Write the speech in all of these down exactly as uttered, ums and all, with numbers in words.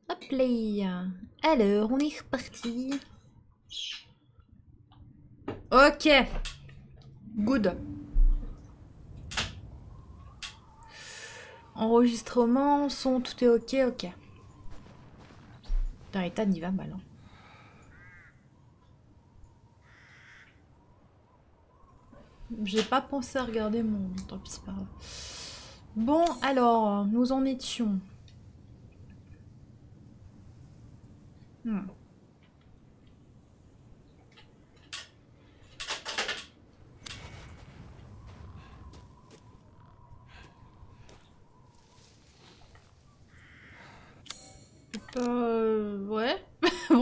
Hop là. Alors, on est reparti. Ok. Good. Enregistrement, son, tout est ok, ok. Putain, Ethan, il va mal. Hein. J'ai pas pensé à regarder mon... Tant pis, c'est pas grave. Bon, alors, nous en étions. Hmm. Euh... Ouais. Bon.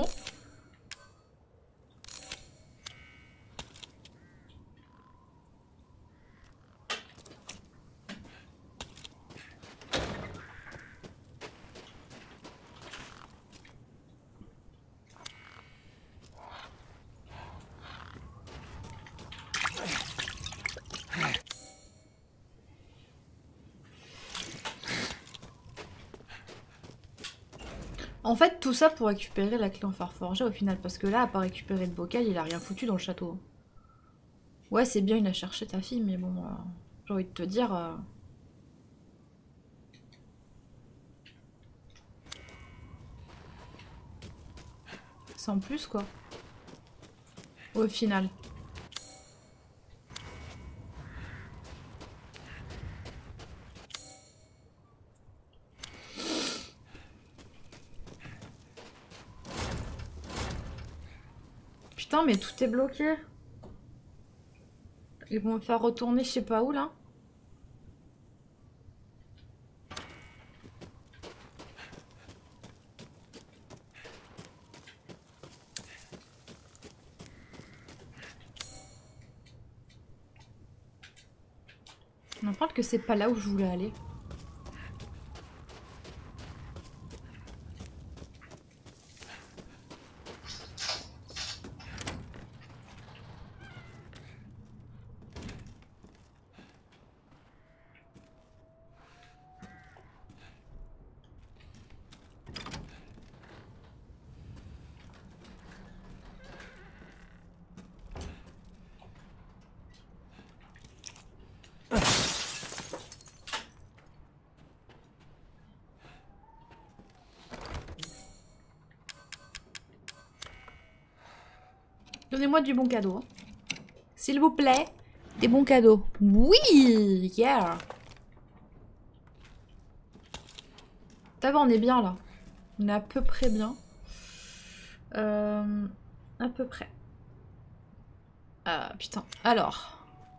En fait, tout ça pour récupérer la clé en fer forgé au final, parce que là, à part récupérer le bocal, il a rien foutu dans le château. Ouais, c'est bien, il a cherché ta fille, mais bon, euh, j'ai envie de te dire... Euh... Sans plus, quoi. Au final. Putain, mais tout est bloqué. Ils vont me faire retourner je sais pas où, là. On en parle que c'est pas là où je voulais aller. Donnez-moi du bon cadeau. S'il vous plaît, des bons cadeaux. Oui, yeah. T'as vu, on est bien là. On est à peu près bien. Euh, à peu près. Ah putain. Alors.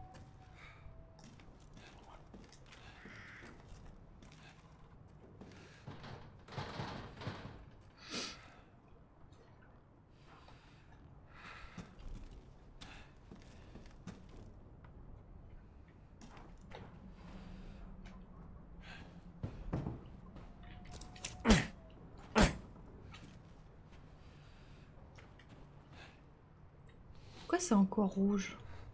Pourquoi c'est encore rouge?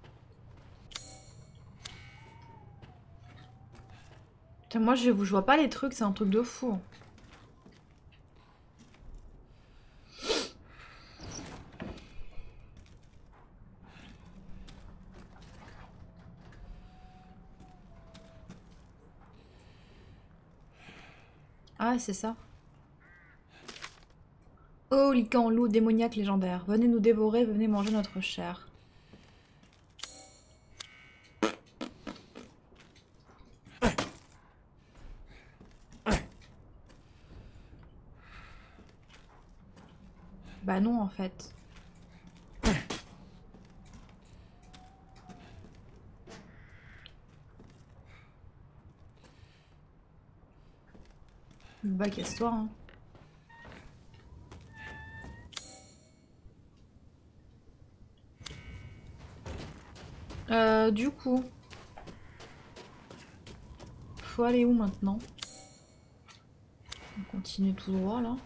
Putain, moi je, je vois pas les trucs, c'est un truc de fou. Ah, c'est ça. Oh, lican, loup, démoniaque légendaire. Venez nous dévorer, venez manger notre chair. Bah non, en fait. Bah, casse-toi, hein. Euh, du coup... Faut aller où maintenant? On continue tout droit, là.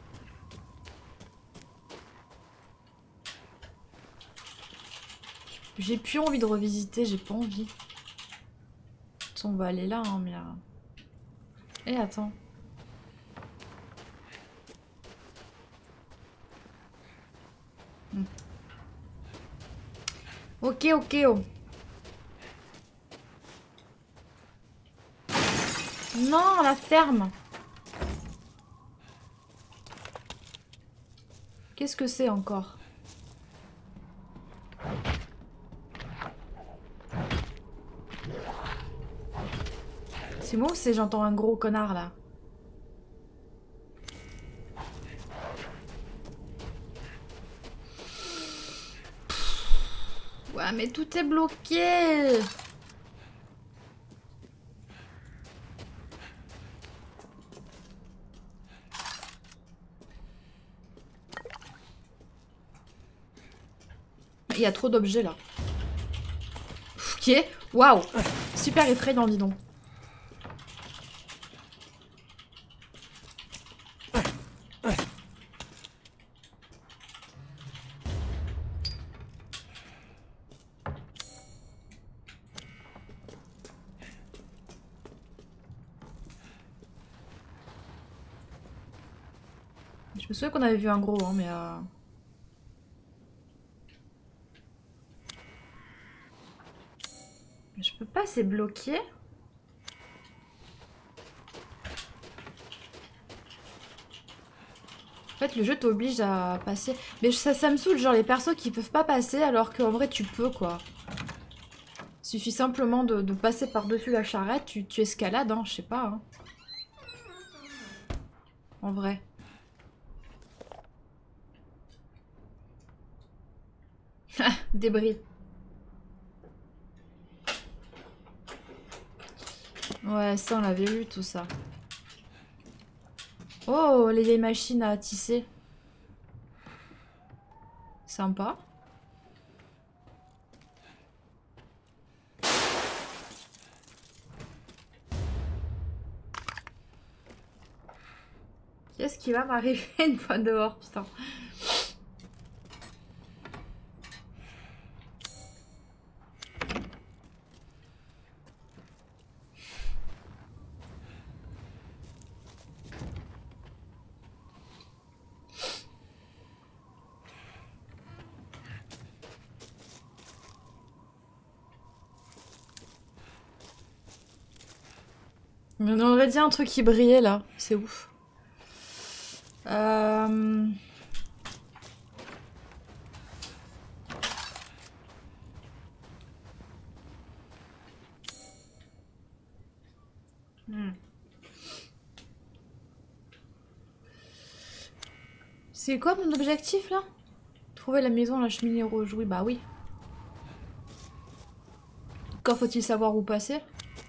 J'ai plus envie de revisiter, j'ai pas envie. On va aller là, hein, mais... Euh... Eh, attends. Ok, ok. Oh. Non, la ferme. Qu'est-ce que c'est encore? C'est moi ou c'est j'entends un gros connard là? Ouais, mais tout est bloqué. Il y a trop d'objets là. Ok, waouh. Super effrayant, dis donc. Je me souviens qu'on avait vu un gros, hein, mais... Euh... Je peux pas, c'est bloqué. En fait, le jeu t'oblige à passer. Mais ça, ça me saoule, genre les persos qui peuvent pas passer alors qu'en vrai tu peux, quoi. Il suffit simplement de, de passer par-dessus la charrette, tu, tu escalades, hein, je sais pas. Hein. En vrai. Débris. Ouais, ça on l'avait vu tout ça. Oh, les vieilles machines à tisser. Sympa. Qu'est-ce qui va m'arriver une fois dehors, putain. On aurait dit un truc qui brillait là, c'est ouf. Euh... Hmm. C'est quoi mon objectif là? Trouver la maison, la cheminée rouge. Oui, bah oui. Encore faut-il savoir où passer?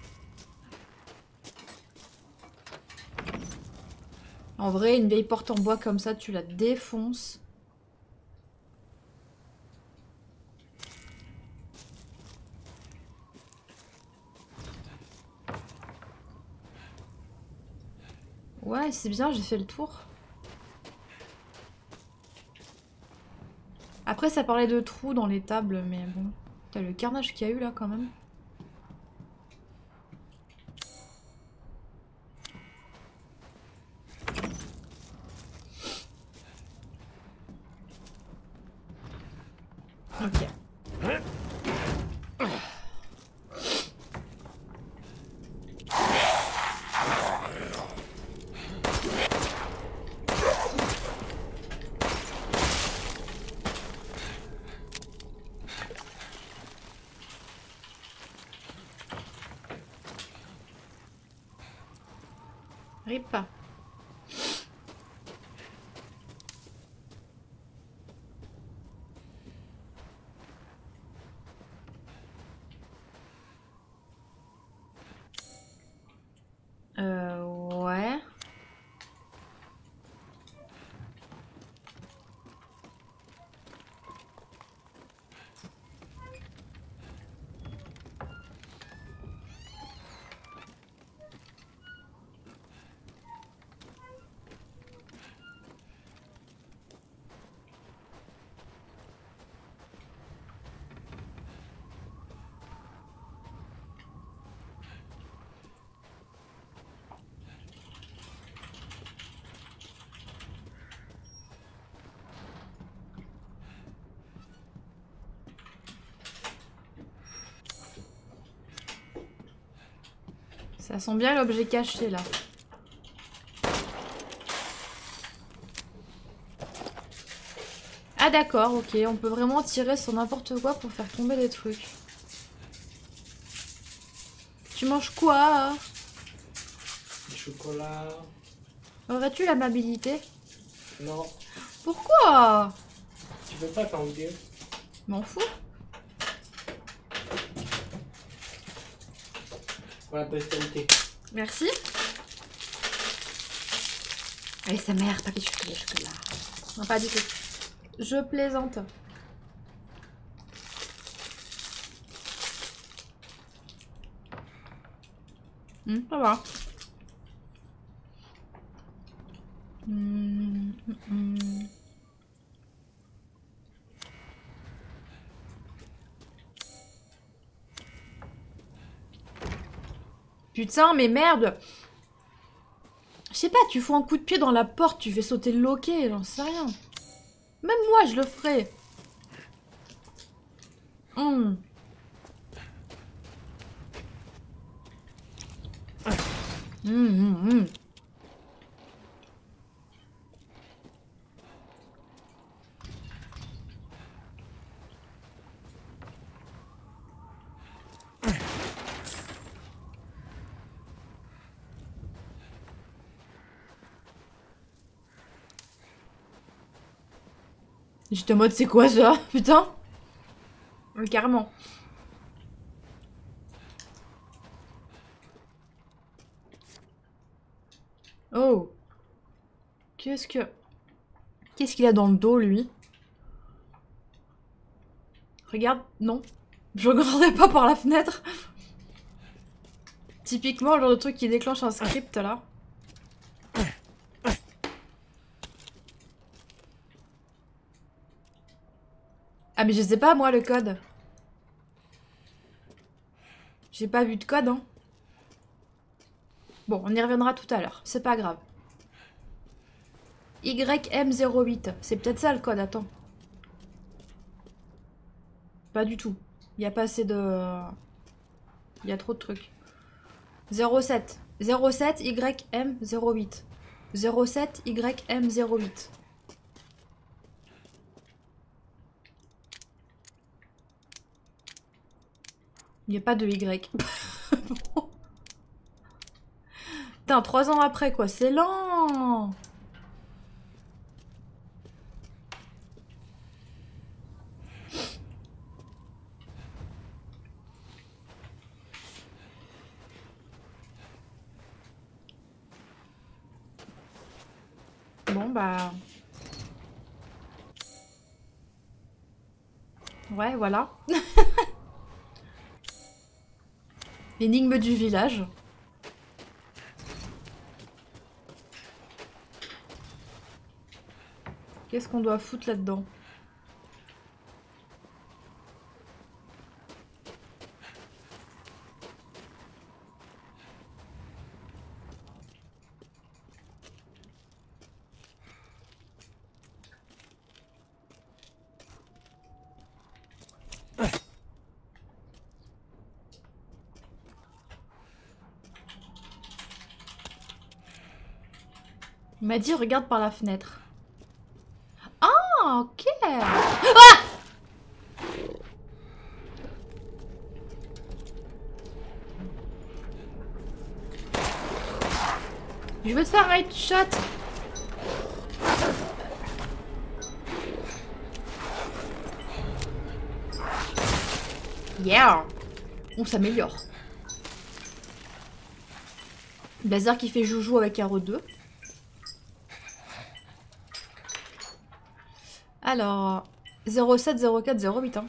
En vrai, une vieille porte en bois comme ça, tu la défonces. Ouais, c'est bien, j'ai fait le tour. Après, ça parlait de trous dans les tables, mais bon. T'as le carnage qu'il y a eu là quand même. Ok. Rip. Euh, ouais. Ça sent bien l'objet caché là. Ah d'accord, ok, on peut vraiment tirer sur n'importe quoi pour faire tomber des trucs. Tu manges quoi? Du chocolat. Aurais-tu l'amabilité? Non. Pourquoi? Tu veux pas t'en dire? M'en fous. Pour la postérité. Merci. Allez, sa mère, pas les chocolats, chocolat. Non, pas du tout. Je plaisante. Hum, ça va. Hum, hum, hum. Putain, mais merde! Je sais pas, tu fous un coup de pied dans la porte, tu fais sauter le loquet, j'en sais rien. Même moi, je le ferais. Hum. Hum, hum, hum. J'étais en mode, c'est quoi ça? Putain. Oui, carrément. Oh. Qu'est-ce que... Qu'est-ce qu'il a dans le dos, lui? Regarde, non. Je regardais pas par la fenêtre. Typiquement, le genre de truc qui déclenche un script, là. Ah, mais je sais pas, moi, le code. J'ai pas vu de code, hein. Bon, on y reviendra tout à l'heure. C'est pas grave. Y M zéro huit. C'est peut-être ça, le code, attends. Pas du tout. Il y a pas assez de... Il y a trop de trucs. zéro sept. zéro sept Y M zéro huit. zéro sept Y M zéro huit. Il n'y a pas de Y. Putain, trois ans après, quoi. C'est lent. Bon, bah... Ouais, voilà. Énigme du village. Qu'est-ce qu'on doit foutre là-dedans? Il m'a dit regarde par la fenêtre. Ah, ok. Ah! Je veux te faire un headshot. Yeah. On s'améliore. Blazer qui fait joujou avec R E deux. Alors, zéro sept zéro quatre zéro huit, hein.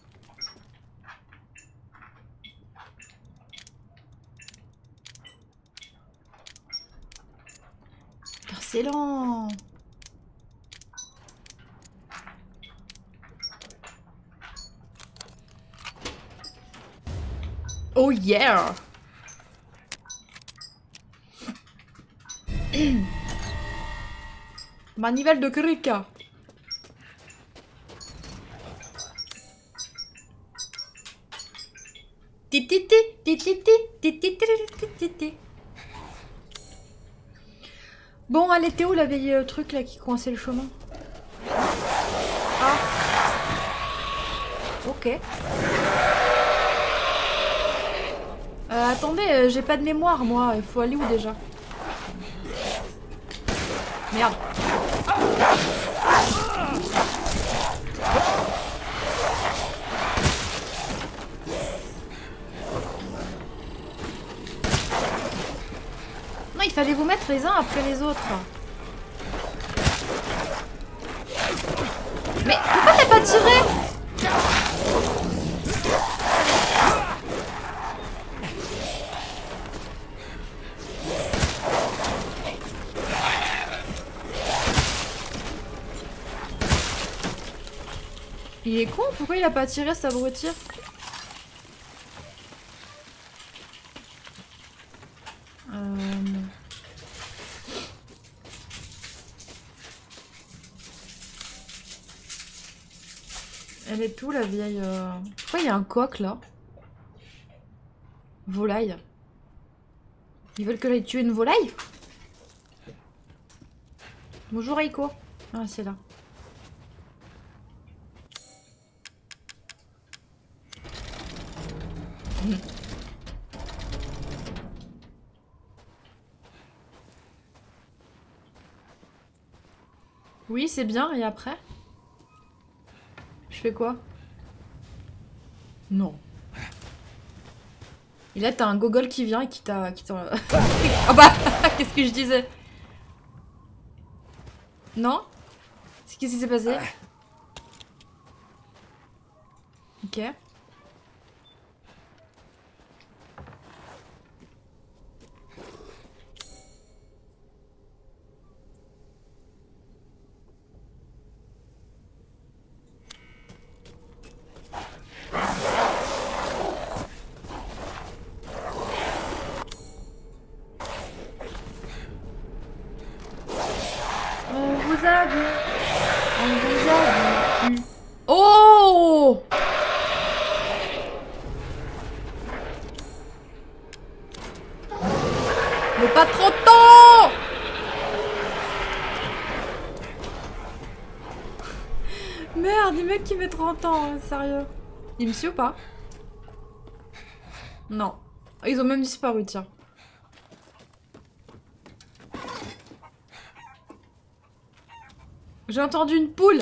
Putain, c'est lent. Oh yeah. Manivelle de Krika. Bon, elle était où la vieille euh, truc là qui coinçait le chemin? Ah. Ok. Euh, attendez, euh, j'ai pas de mémoire moi. Il faut aller où déjà? Merde. Non, il fallait vous mettre les uns après les autres. Mais pourquoi t'as pas tiré? Il est con, pourquoi il a pas tiré cet abruti? Euh... Elle est où la vieille... Euh... Pourquoi il y a un coq là? Volaille. Ils veulent que j'aille tuer une volaille? Bonjour Aiko. Ah c'est là. Oui, c'est bien, et après? Je fais quoi? Non. Et là, t'as un gogol qui vient et qui t'a... qui t'a... Ah bah qu'est-ce que je disais? Non? Qu'est-ce qui s'est passé? Ok. On vous a vu. On vous a vu. Oh! Mais pas trop de temps! Merde, les mecs qui met trente ans, hein, sérieux. Il me suit ou pas? Non. Ils ont même disparu, tiens. J'ai entendu une poule.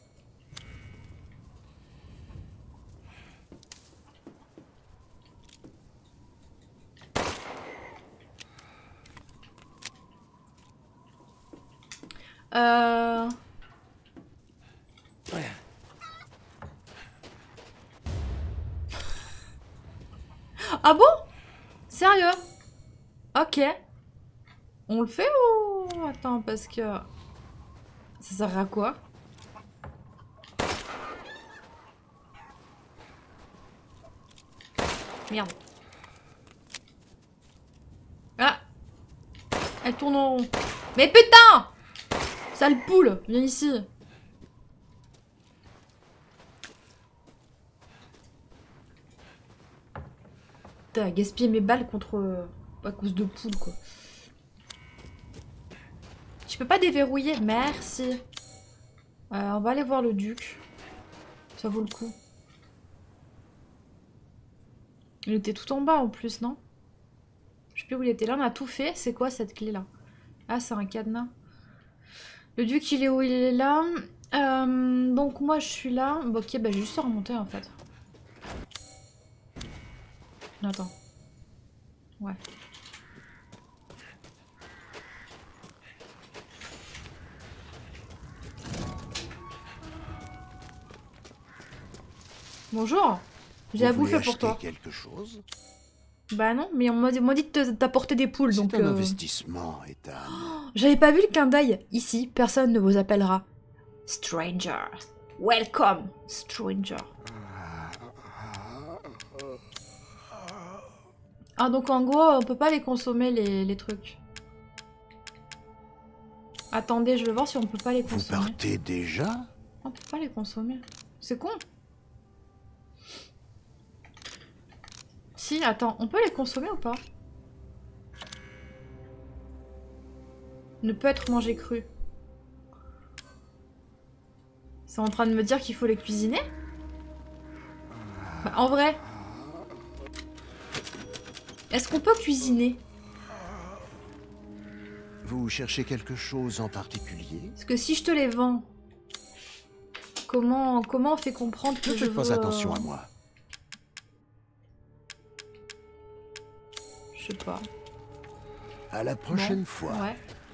Euh... Ah bon? Sérieux? Ok. On le fait ou... Attends, parce que... Ça sert à quoi? Merde. Ah! Elle tourne en rond. Mais putain! Sale poule, viens ici. Putain, gaspiller mes balles contre... à cause de poules, quoi. Je peux pas déverrouiller? Merci. Euh, on va aller voir le duc. Ça vaut le coup. Il était tout en bas en plus, non? Je sais plus où il était. Là, on a tout fait. C'est quoi cette clé-là? Ah, c'est un cadenas. Le duc, il est où? Il est là. Euh, donc moi, je suis là. Bon, ok, bah, j'ai juste à remonter en fait. Attends. Ouais. Bonjour. J'ai à bouffer pour toi. Quelque chose? Bah non, mais on m'a dit, dit de t'apporter des poules, donc... C'est un euh... investissement, Ethan. Oh, j'avais pas vu le clin d'œil. Ici, personne ne vous appellera Stranger. Welcome, Stranger. Ah, donc en gros, on peut pas les consommer, les, les trucs. Attendez, je vais voir si on peut pas les consommer. Vous partez déjà? On peut pas les consommer. C'est con. Si, attends, on peut les consommer ou pas? Ne peut être mangé cru. C'est en train de me dire qu'il faut les cuisiner? Bah, en vrai. Est-ce qu'on peut cuisiner? Vous cherchez quelque chose en particulier? Parce que si je te les vends, comment, comment on fait comprendre que Ne je faites veux... pas attention euh, à moi. Je sais pas. À la prochaine Bon, fois. Ouais.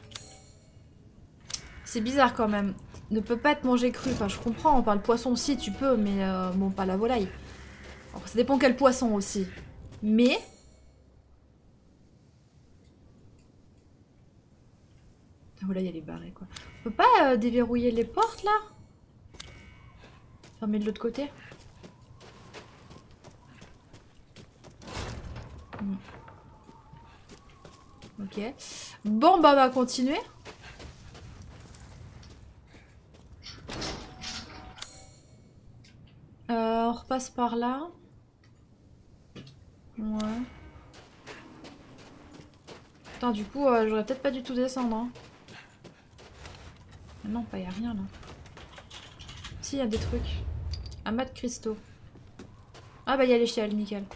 C'est bizarre quand même. Ne peut pas être mangé cru. Enfin, je comprends. Enfin, le poisson aussi, tu peux, mais euh, bon, pas la volaille. Alors, ça dépend quel poisson aussi. Mais... La volaille, elle est barrée, quoi. On peut pas euh, déverrouiller les portes, là? Fermer de l'autre côté? Hmm. Ok. Bon, bah, on va continuer. Euh, on repasse par là. Ouais. Putain, du coup, euh, j'aurais peut-être pas du tout descendre. Hein. Ah non, pas y a rien là. Si, y a des trucs. Amas de cristaux. Ah bah, y a l'échelle, nickel.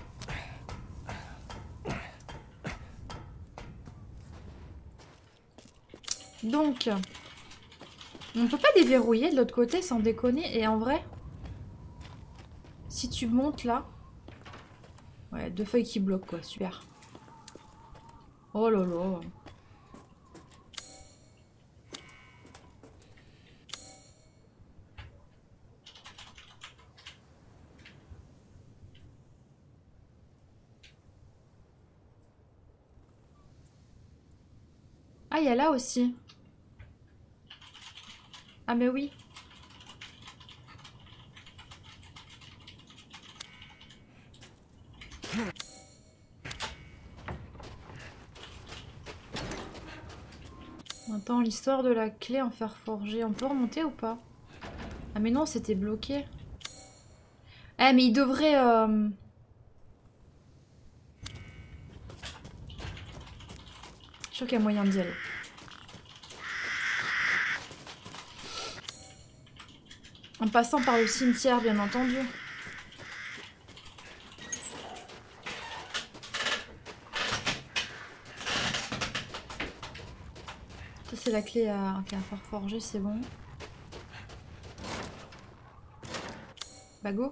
Donc, on peut pas déverrouiller de l'autre côté sans déconner. Et en vrai, si tu montes là... Ouais, deux feuilles qui bloquent quoi, super. Oh là là. Ah, il y a là aussi. Ah mais oui. Attends, l'histoire de la clé en fer forgé, on peut remonter ou pas? Ah mais non, c'était bloqué. Eh mais il devrait... Euh... Je suis sûr qu'il y a moyen d'y aller. En passant par le cimetière, bien entendu. Ça c'est la clé à, à fer forgé, c'est bon. Bah go.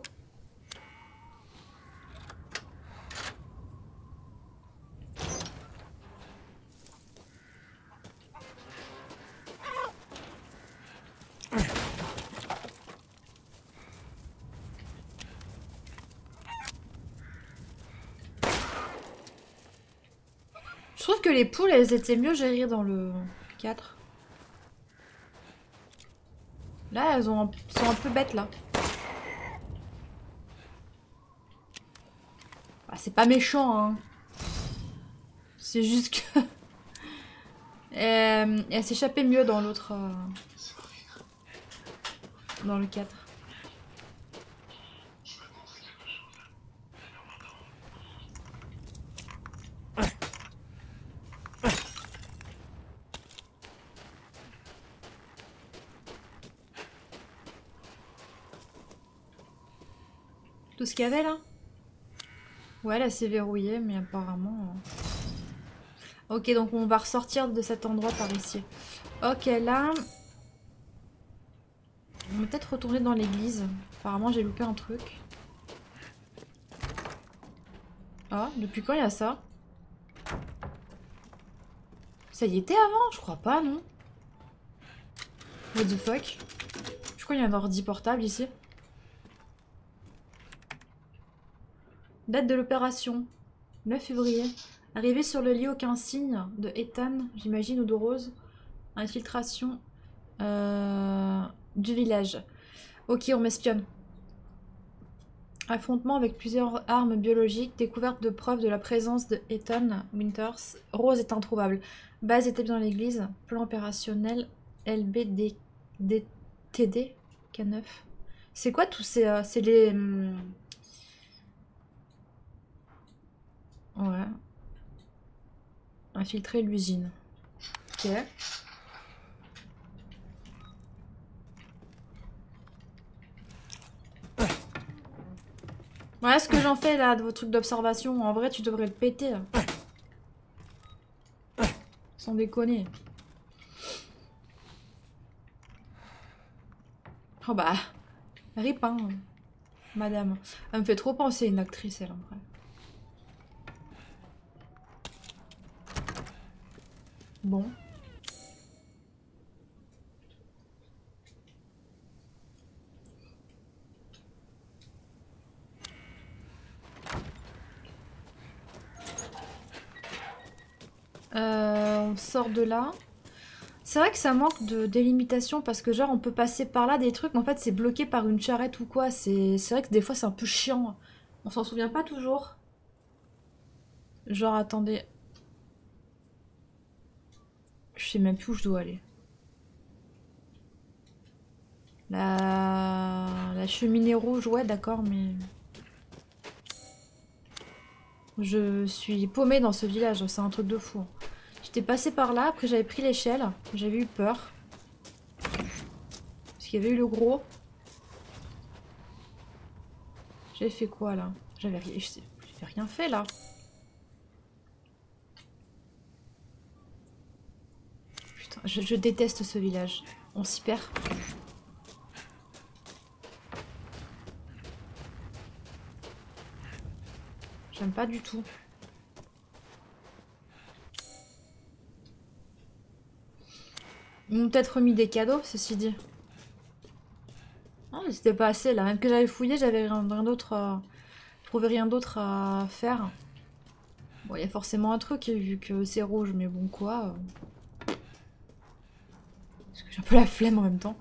Je trouve que les poules, elles étaient mieux gérées dans le quatre. Là, elles ont, sont un peu bêtes, là. Ah, c'est pas méchant, hein. C'est juste que... euh, elle s'échappait mieux dans l'autre... Euh... Dans le quatre. Tout ce qu'il y avait là? Ouais, là c'est verrouillé, mais apparemment... Euh... Ok, donc on va ressortir de cet endroit par ici. Ok, là... On va peut-être retourner dans l'église. Apparemment j'ai loupé un truc. Ah, depuis quand il y a ça? Ça y était avant? Je crois pas, non? What the fuck? Je crois qu'il y a un ordi portable ici. Date de l'opération. neuf février. Arrivé sur le lit, aucun signe de Ethan, j'imagine, ou de Rose. Infiltration euh, du village. Ok, on m'espionne. Affrontement avec plusieurs armes biologiques. Découverte de preuves de la présence de Ethan Winters. Rose est introuvable. Base établie dans l'église. Plan opérationnel L B D T D K neuf. C'est quoi tous ces... Euh, c'est les... Hum, Ouais. Infiltrer l'usine. Ok. Ouais, ce que j'en fais là, de vos trucs d'observation, en vrai, tu devrais le péter. Là. Sans déconner. Oh bah, rip, hein, madame. Elle me fait trop penser à une actrice, elle, en vrai. Bon. Euh, on sort de là. C'est vrai que ça manque de délimitation parce que genre on peut passer par là des trucs mais en fait c'est bloqué par une charrette ou quoi. C'est vrai que des fois c'est un peu chiant. On s'en souvient pas toujours. Genre attendez. Je sais même plus où je dois aller. La, la cheminée rouge, ouais d'accord mais... Je suis paumée dans ce village, c'est un truc de fou. J'étais passée par là, après j'avais pris l'échelle, j'avais eu peur. Parce qu'il y avait eu le gros. J'avais fait quoi là? J'avais rien... rien fait là. Putain, je, je déteste ce village. On s'y perd. J'aime pas du tout. Ils m'ont peut-être remis des cadeaux, ceci dit. Non, mais c'était pas assez là. Même que j'avais fouillé, j'avais rien, rien d'autre à... Je trouvais rien d'autre à faire. Bon, il y a forcément un truc vu que c'est rouge, mais bon, quoi. Parce que j'ai un peu la flemme en même temps.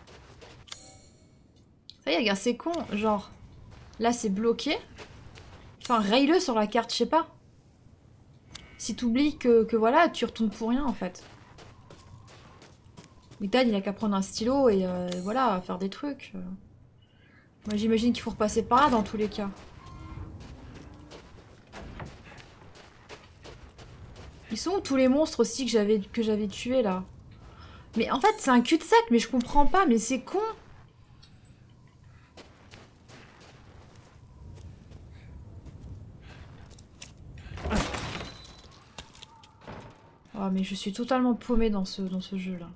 Ça y est, regarde, c'est con. Genre, là c'est bloqué. Enfin, raye-le sur la carte, je sais pas. Si t'oublies que, que voilà, tu retournes pour rien en fait. Ethan, il a qu'à prendre un stylo et euh, voilà, faire des trucs. Moi j'imagine qu'il faut repasser par là dans tous les cas. Ils sont où tous les monstres aussi que j'avais que j'avais tués là? Mais en fait c'est un cul-de-sac, mais je comprends pas, mais c'est con. Oh mais je suis totalement paumée dans ce, dans ce jeu là.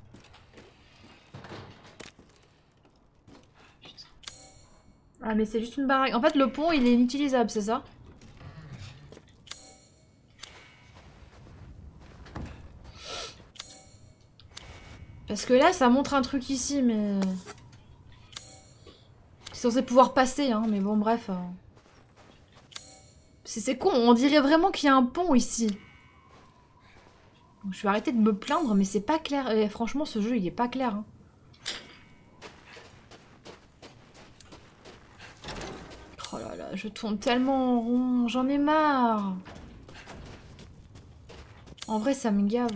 Putain. Ah mais c'est juste une baraque. En fait le pont il est inutilisable, c'est ça? Parce que là ça montre un truc ici mais... C'est censé pouvoir passer hein, mais bon bref. Euh... C'est con, on dirait vraiment qu'il y a un pont ici. Je vais arrêter de me plaindre, mais c'est pas clair. Et franchement, ce jeu, il est pas clair. Hein. Oh là là, je tourne tellement en rond. J'en ai marre. En vrai, ça me gave.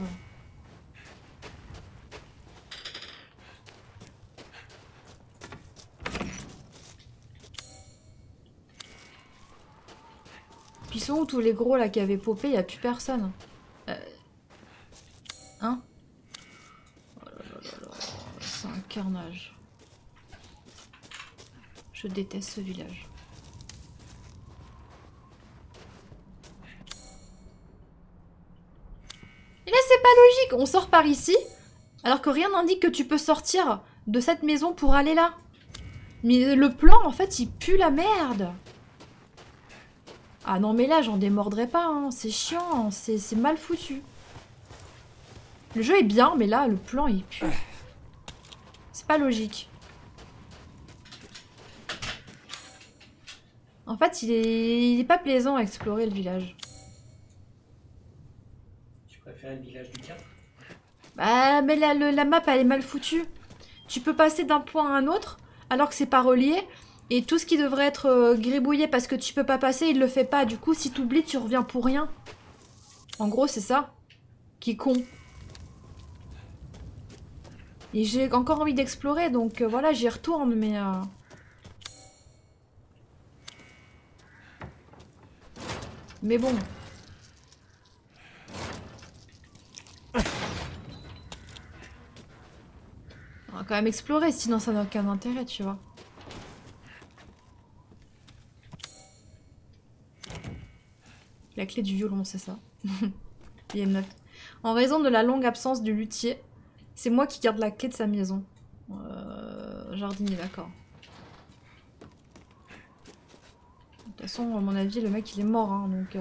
Puis ils sont où tous les gros là qui avaient popé? Il n'y a plus personne. Euh... Hein? Oh là là là là, c'est un carnage. Je déteste ce village. Et là c'est pas logique, on sort par ici, alors que rien n'indique que tu peux sortir de cette maison pour aller là. Mais le plan en fait il pue la merde. Ah non mais là j'en démordrai pas, hein. C'est chiant, c'est mal foutu. Le jeu est bien, mais là, le plan, il pue. C'est pas logique. En fait, il est... il est pas plaisant à explorer, le village. Tu préfères le village du quatre? Bah, mais la, le, la map, elle est mal foutue. Tu peux passer d'un point à un autre, alors que c'est pas relié. Et tout ce qui devrait être euh, gribouillé parce que tu peux pas passer, il le fait pas. Du coup, si t'oublies, tu reviens pour rien. En gros, c'est ça. Qui est con. Et j'ai encore envie d'explorer, donc euh, voilà, j'y retourne, mais... Euh... Mais bon. On va quand même explorer, sinon ça n'a aucun intérêt, tu vois. La clé du violon, c'est ça. Il y a une note. En raison de la longue absence du luthier, c'est moi qui garde la clé de sa maison. Euh, jardinier, d'accord. De toute façon, à mon avis, le mec il est mort, hein, donc... Euh...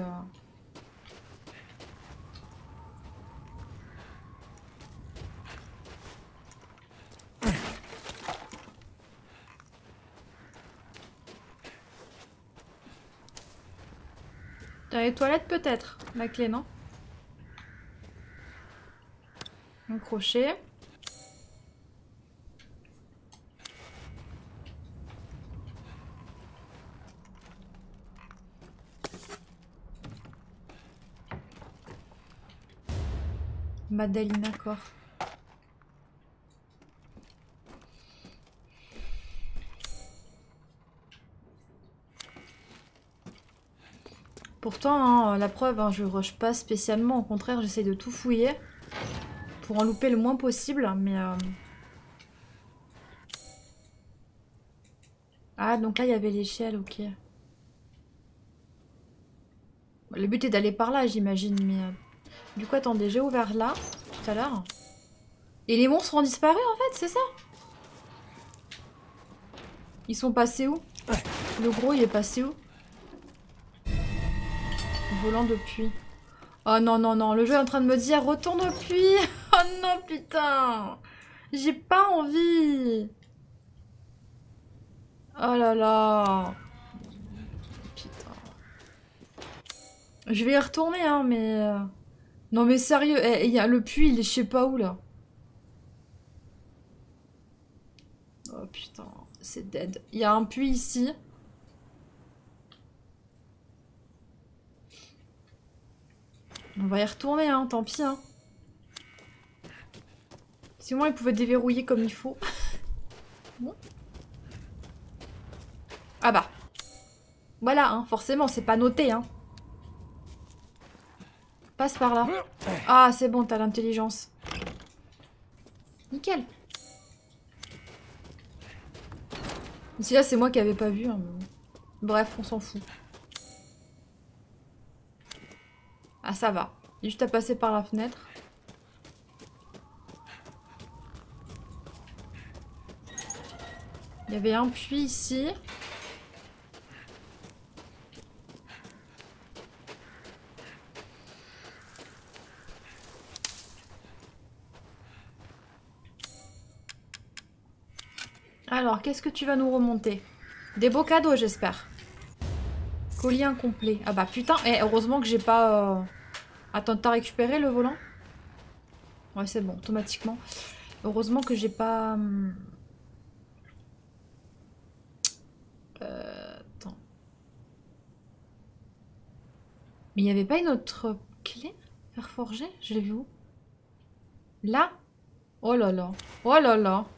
Dans les toilettes peut-être, la clé, non? Un crochet. Madeleine, d'accord. Pourtant, hein, la preuve, hein, je rush pas spécialement. Au contraire, j'essaie de tout fouiller pour en louper le moins possible. Mais euh... ah, donc là, il y avait l'échelle, ok. Le but est d'aller par là, j'imagine. Mais euh... du coup, attendez, j'ai ouvert là tout à l'heure. Et les monstres ont disparu, en fait, c'est ça? Ils sont passés où? Le gros, il est passé où? Volant de puits. Oh non, non, non. Le jeu est en train de me dire retourne au puits. Oh non, putain. J'ai pas envie. Oh là là. Putain. Je vais y retourner, hein, mais... Non, mais sérieux. Eh, y a le puits, il est je sais pas où, là. Oh putain. C'est dead. Il y a un puits ici. On va y retourner, hein, tant pis. Hein. Si au moins il pouvait déverrouiller comme il faut. Bon. Ah bah. Voilà, hein, forcément, c'est pas noté. Hein. Passe par là. Ah, c'est bon, t'as l'intelligence. Nickel. Si là, c'est moi qui avais pas vu. Hein, mais... Bref, on s'en fout. Ah, ça va. Il y a juste à passer par la fenêtre. Il y avait un puits ici. Alors, qu'est-ce que tu vas nous remonter? Des beaux cadeaux, j'espère. Colis incomplet. Ah bah putain, eh, heureusement que j'ai pas... Euh... Attends, t'as récupéré le volant? Ouais, c'est bon, automatiquement. Heureusement que j'ai pas... Euh... Attends. Mais il n'y avait pas une autre clé? Faire forger? Je l'ai vu où? Là? Oh là là. Oh là là.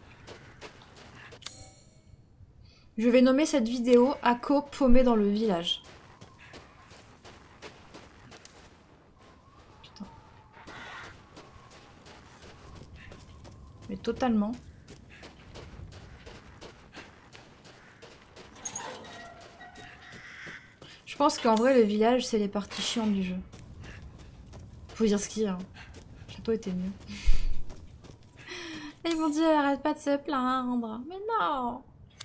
Je vais nommer cette vidéo Akko paumé dans le village. Putain. Mais totalement. Je pense qu'en vrai, le village, c'est les parties chiantes du jeu. Faut dire ce qu'il y a. Le château était mieux. Et mon dieu, arrête pas de se plaindre. Mais non!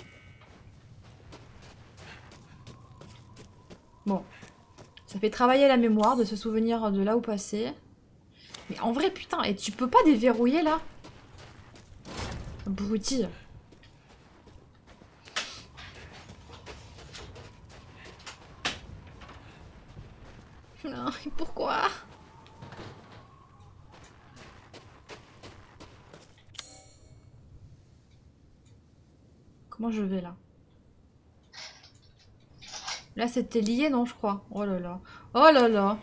Bon, ça fait travailler la mémoire de se souvenir de là où passer. Mais en vrai, putain, et tu peux pas déverrouiller là? Abruti. Non, et pourquoi? Comment je vais là? Là, c'était lié, non, je crois. Oh là là. Oh là là.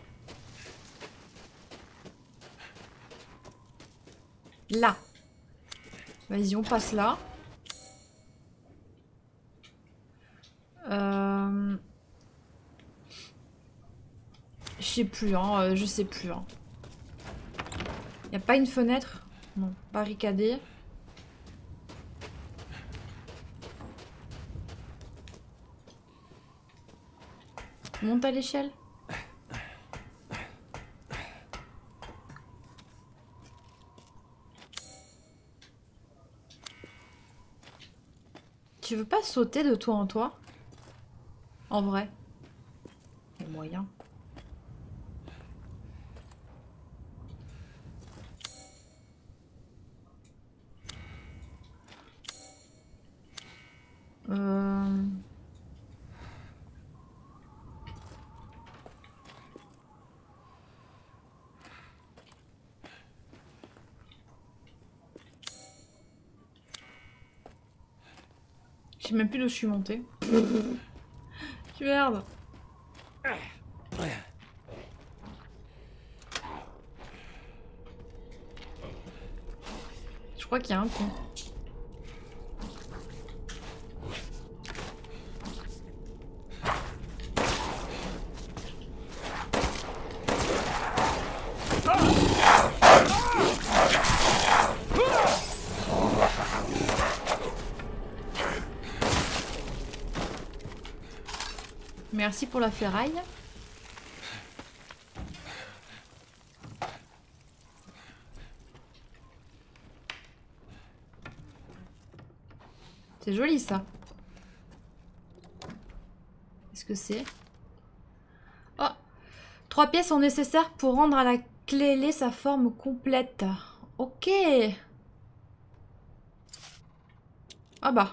Là. Vas-y, on passe là. Euh... Je sais plus, hein. Je sais plus, hein. Y a pas une fenêtre? Non. Barricadée. Monte à l'échelle. Tu veux pas sauter de toi en toi? En vrai. Il y a moyen. Euh... Je sais même plus d'où je suis montée. Merde. Je crois qu'il y a un pont. Merci pour la ferraille. C'est joli ça. Qu'est-ce que c'est? Oh! Trois pièces sont nécessaires pour rendre à la clé sa forme complète. Ok. Ah bah.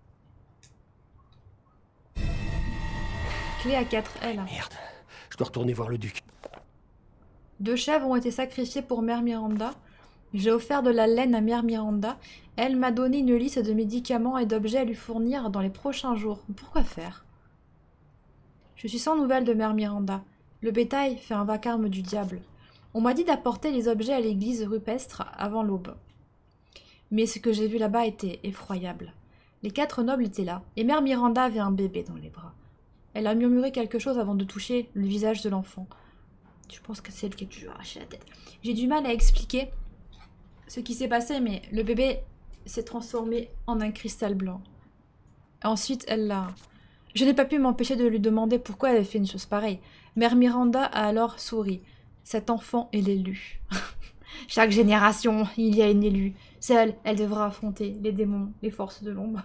Clé à quatre L. Merde, je dois retourner voir le duc. Deux chèvres ont été sacrifiées pour Mère Miranda. J'ai offert de la laine à Mère Miranda. Elle m'a donné une liste de médicaments et d'objets à lui fournir dans les prochains jours. Pourquoi faire? Je suis sans nouvelles de Mère Miranda. Le bétail fait un vacarme du diable. On m'a dit d'apporter les objets à l'église rupestre avant l'aube. Mais ce que j'ai vu là-bas était effroyable. Les quatre nobles étaient là, et Mère Miranda avait un bébé dans les bras. Elle a murmuré quelque chose avant de toucher le visage de l'enfant. Je pense que c'est elle qui a dû lui arracher la tête. J'ai du mal à expliquer ce qui s'est passé, mais le bébé s'est transformé en un cristal blanc. Ensuite, elle l'a... Je n'ai pas pu m'empêcher de lui demander pourquoi elle avait fait une chose pareille. Mère Miranda a alors souri. Cet enfant est l'élu. Chaque génération, il y a une élue. Seule, elle devra affronter les démons, les forces de l'ombre.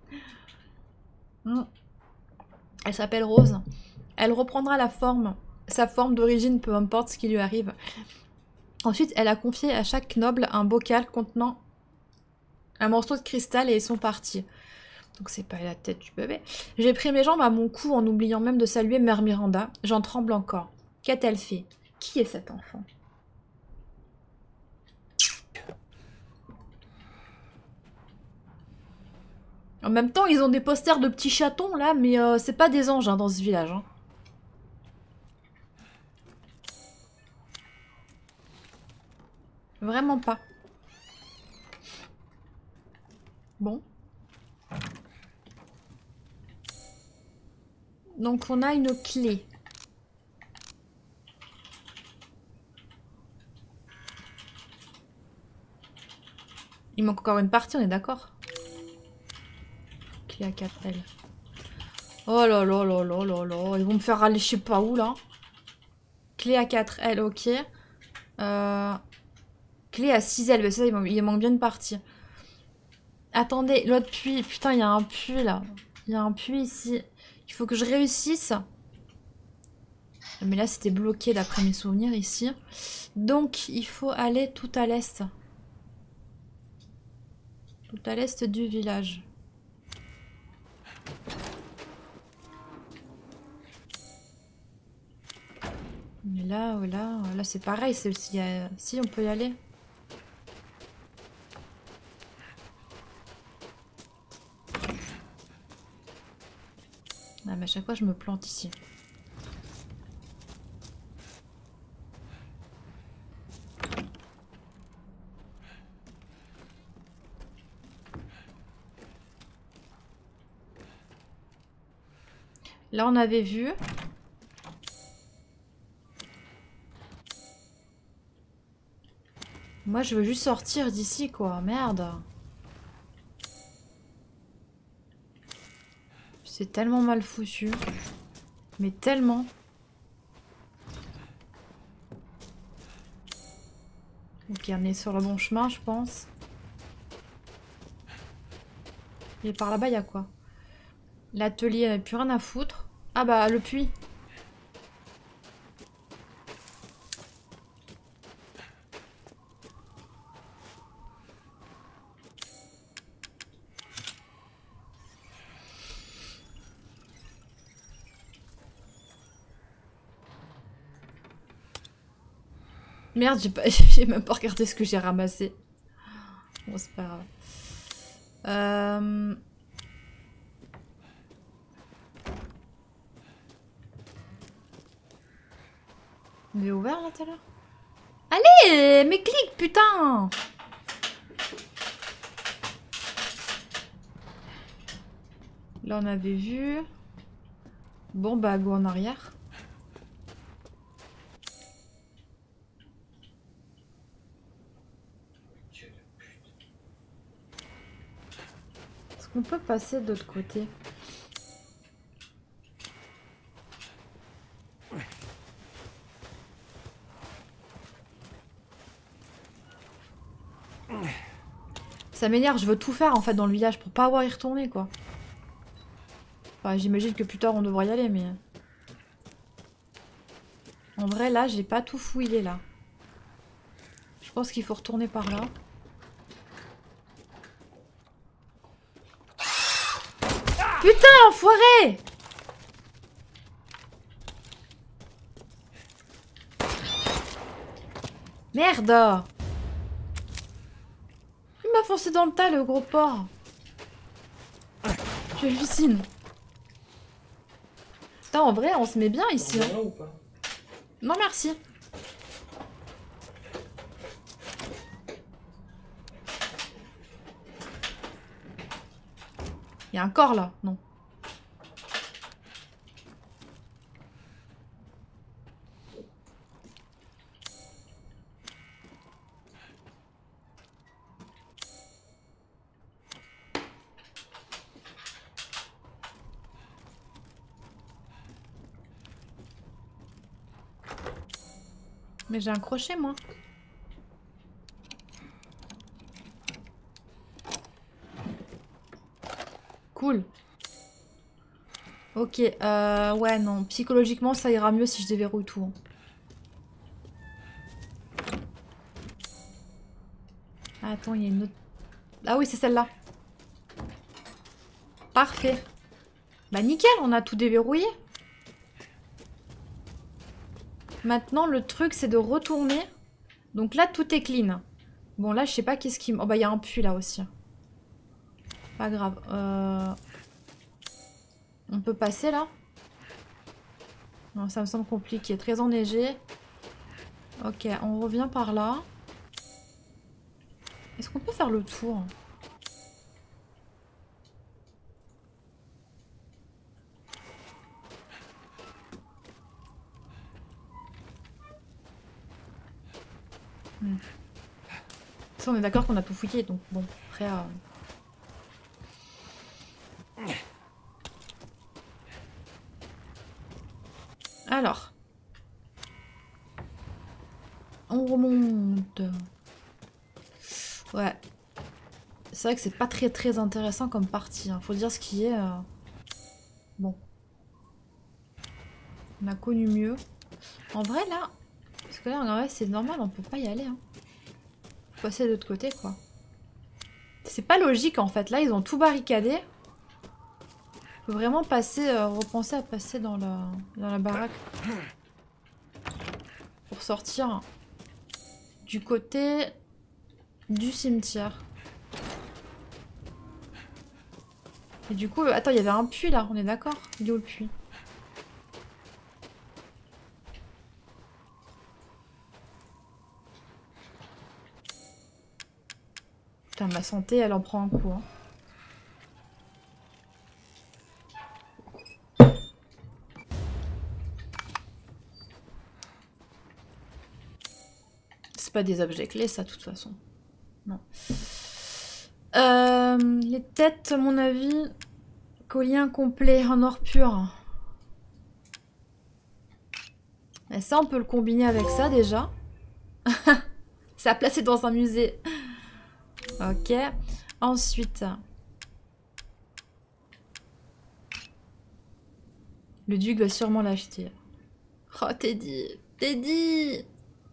Mm. Elle s'appelle Rose. Elle reprendra la forme, sa forme d'origine, peu importe ce qui lui arrive. Ensuite, elle a confié à chaque noble un bocal contenant un morceau de cristal et ils sont partis. Donc c'est pas la tête du bébé. J'ai pris mes jambes à mon cou en oubliant même de saluer Mère Miranda. J'en tremble encore. Qu'a-t-elle fait? Qui est cet enfant? En même temps, ils ont des posters de petits chatons là, mais euh, c'est pas des anges hein, dans ce village. Hein. Vraiment pas. Bon. Donc on a une clé. Il manque encore une partie, on est d'accord? Clé à quatre L. Oh là là là là là là. Ils vont me faire aller je sais pas où là. Clé à quatre L, ok. Euh... Clé à six L, mais ça il manque, il manque bien une partie. Attendez, l'autre puits. Putain, il y a un puits là. Il y a un puits ici. Il faut que je réussisse. Mais là, c'était bloqué d'après mes souvenirs ici. Donc, il faut aller tout à l'est. Tout à l'est du village. Mais là, là, là, c'est pareil. Si, si, on peut y aller. Ah, mais à chaque fois, je me plante ici. Là, on avait vu. Moi, je veux juste sortir d'ici, quoi. Merde. C'est tellement mal foutu. Mais tellement. Ok, on est sur le bon chemin, je pense. Et par là-bas, il y a quoi? L'atelier, n'a plus rien à foutre. Ah bah, le puits. Merde, j'ai pas... j'ai même pas regardé ce que j'ai ramassé. Bon, c'est pas grave. Euh... Il est ouvert là tout à l'heure? Allez, mais clique, putain! Là, on avait vu. Bon, bah, go en arrière. Est-ce qu'on peut passer de l'autre côté? Ça m'énerve, je veux tout faire en fait dans le village pour pas avoir à y retourner quoi. Enfin, j'imagine que plus tard on devrait y aller, mais... En vrai, là, j'ai pas tout fouillé, là. Je pense qu'il faut retourner par là. Putain, enfoiré! Merde! Il m'a foncé dans le tas, le gros porc. J'hallucine. Putain, en vrai, on se met bien ici. Hein. Ou pas Non, merci. Il y a un corps là, non. Mais j'ai un crochet, moi. Cool. Ok, euh, ouais, non. Psychologiquement, ça ira mieux si je déverrouille tout. Ah, attends, il y a une autre... Ah oui, c'est celle-là. Parfait. Bah nickel, on a tout déverrouillé. Maintenant, le truc, c'est de retourner. Donc là, tout est clean. Bon, là, je sais pas qu'est-ce qui... Oh, bah, il y a un puits, là, aussi. Pas grave. Euh... On peut passer, là? Non, ça me semble compliqué. Très enneigé. Ok, on revient par là. Est-ce qu'on peut faire le tour? Hmm. Ça, on est d'accord qu'on a tout fouillé, donc bon, après... Euh... Alors. On remonte. Ouais. C'est vrai que c'est pas très très intéressant comme partie. Hein. Faut dire ce qui est. Euh... Bon. On a connu mieux. En vrai, là... Parce que là, en vrai, c'est normal, on peut pas y aller. Hein. Faut passer de l'autre côté, quoi. C'est pas logique, en fait. Là, ils ont tout barricadé. Faut vraiment passer... Euh, repenser à passer dans la, dans la baraque. Pour sortir du côté du cimetière. Et du coup... Attends, il y avait un puits, là. On est d'accord? Il est où, le puits? Putain, ma santé, elle en prend un coup. Hein. C'est pas des objets clés, ça, de toute façon. Non. Euh, les têtes, à mon avis, collier incomplet en or pur. Et ça, on peut le combiner avec ça déjà. C'est à placer dans un musée. Ok. Ensuite. Le duc va sûrement l'acheter. Oh, Teddy. Teddy.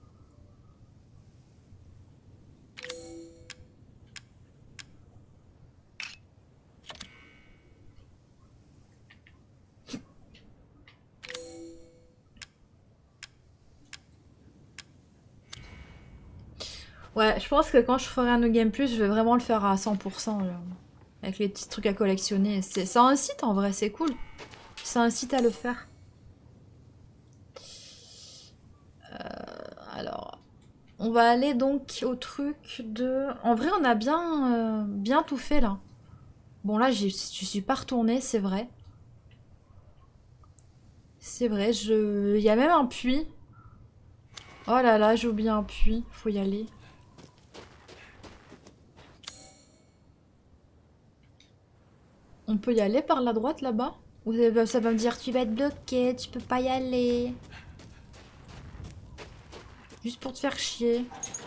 Ouais, je pense que quand je ferai un No Game Plus, je vais vraiment le faire à cent pour cent. Là, avec les petits trucs à collectionner. Ça incite en vrai, c'est cool. Ça incite à le faire. Euh, alors, on va aller donc au truc de... En vrai, on a bien, euh, bien tout fait là. Bon là, je suis pas retournée, c'est vrai. C'est vrai, je... il y a même un puits. Oh là là, j'ai oublié un puits, faut y aller. On peut y aller par la droite là-bas? Ou ça va me dire tu vas être bloqué, tu peux pas y aller. Juste pour te faire chier.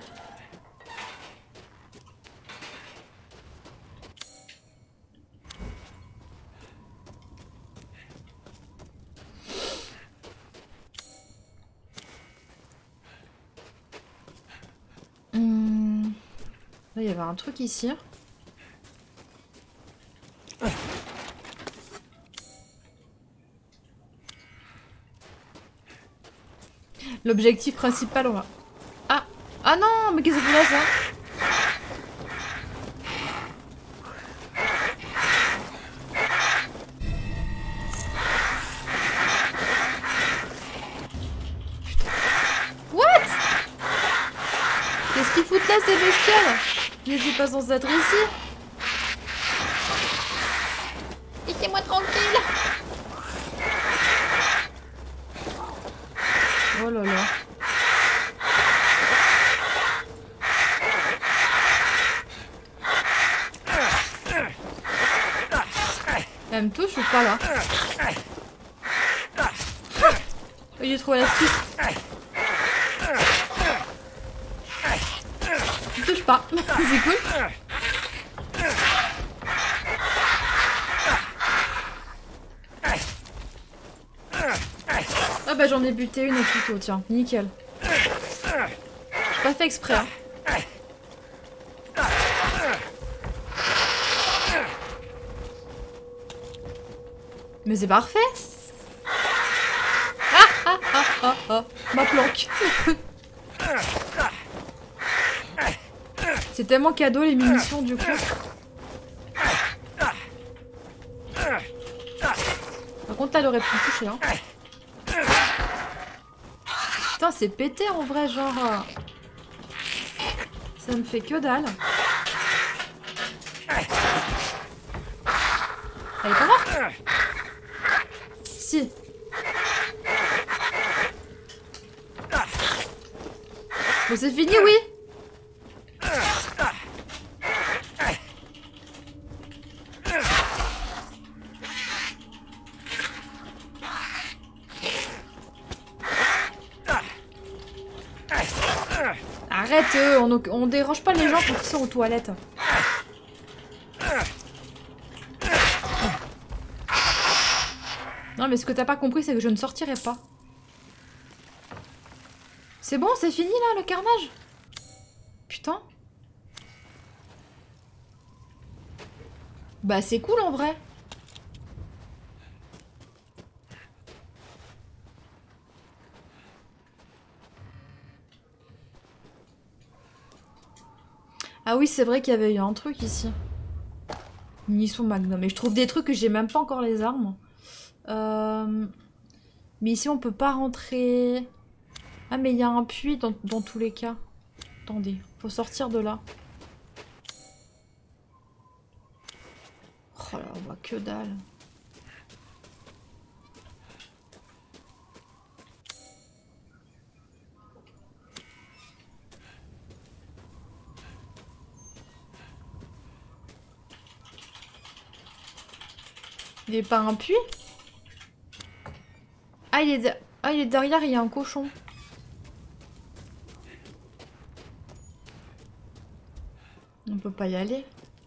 Hum... Là, il y avait un truc ici. L'objectif principal, on va... Ah! Ah non! Mais qu'est-ce que c'est là, ça? What? Qu'est-ce qu'ils foutent là, ces bestioles? Je suis pas censée être ici. Laissez-moi tranquille. Oh là là. Elle me touche ou pas là? J'ai trouvé l'astuce. Je touche pas. C'est cool. Ah bah j'en ai buté une plutôt, tiens, nickel. J'ai pas fait exprès. Hein. Mais c'est parfait. Ah ah ah ah ah, ma planque. C'est tellement cadeau les munitions du coup. Par contre là elle aurait pu me toucher hein. Putain c'est pété en vrai genre. Ça me fait que dalle. Elle est pas morte? Si. Bon c'est fini oui. Arrête, euh, on, on dérange pas les gens quand ils sont aux toilettes. Non mais ce que t'as pas compris c'est que je ne sortirai pas. C'est bon, c'est fini là le carnage? Putain. Bah c'est cool en vrai. Ah oui, c'est vrai qu'il y avait eu un truc ici. Munition magnum. Et je trouve des trucs que j'ai même pas encore les armes. Euh... Mais ici, on peut pas rentrer. Ah, mais il y a un puits dans, dans tous les cas. Attendez, faut sortir de là. Oh là, on voit que dalle. Il est pas un puits? Ah, il est... Ah, il est derrière, il y a un cochon. On peut pas y aller.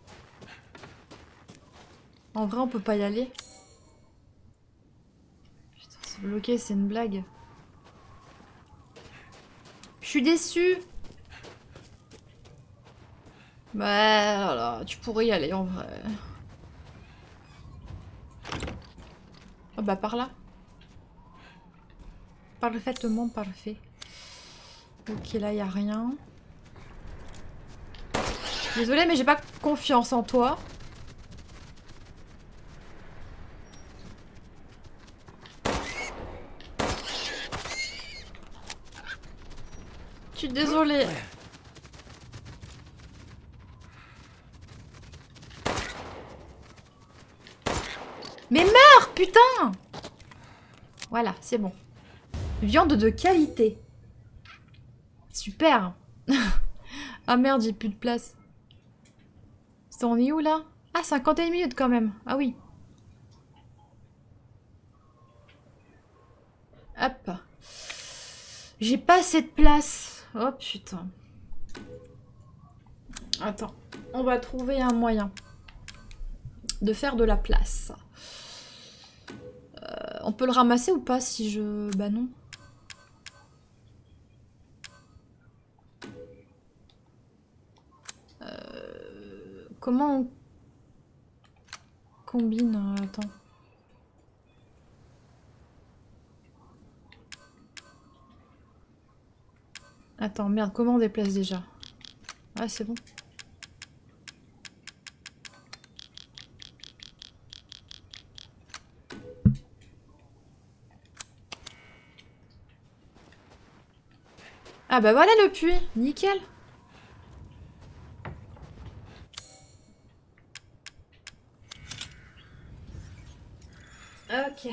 En vrai, on peut pas y aller. Putain, c'est bloqué, c'est une blague. Je suis déçue. Bah, voilà, tu pourrais y aller en vrai. Oh bah, par là. Parfaitement parfait. Ok, là, y a rien. Désolée, mais j'ai pas confiance en toi. Je suis désolée. Mais meurs, putain! Voilà, c'est bon. Viande de qualité. Super. Ah merde, j'ai plus de place. C'est on est où là? Ah, cinquante et une minutes quand même. Ah oui. Hop. J'ai pas assez de place. Oh putain. Attends. On va trouver un moyen de faire de la place. Euh, on peut le ramasser ou pas si je... Bah non. Euh, comment on combine? Attends. Attends, merde, comment on déplace déjà? Ah, c'est bon. Ah bah voilà le puits, nickel. Ok.